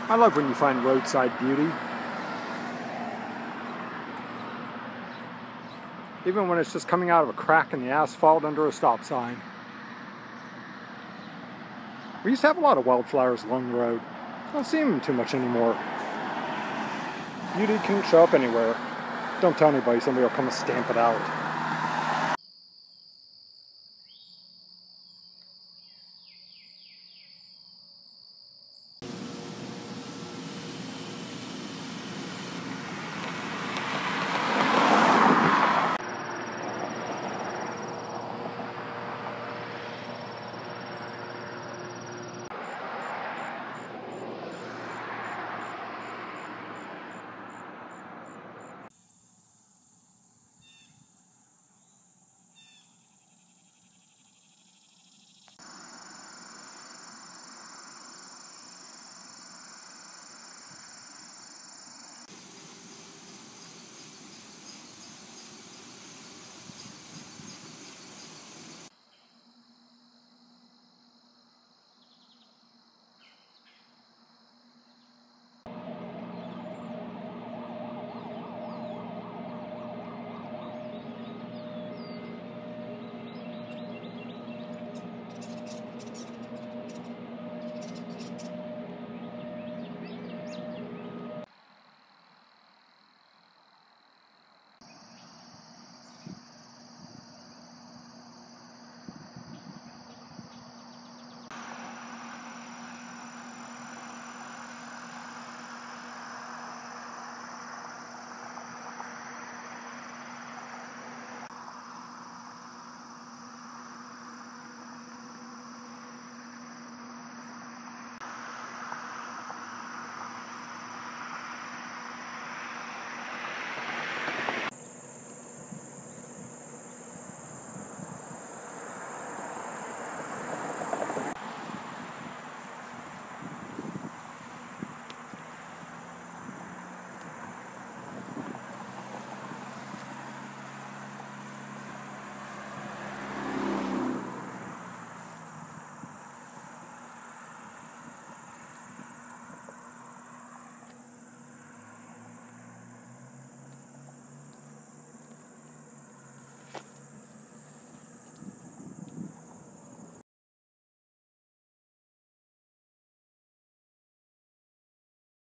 I love when you find roadside beauty. Even when it's just coming out of a crack in the asphalt under a stop sign. We used to have a lot of wildflowers along the road. I don't see them too much anymore. Beauty can show up anywhere. Don't tell anybody, somebody will come and stamp it out.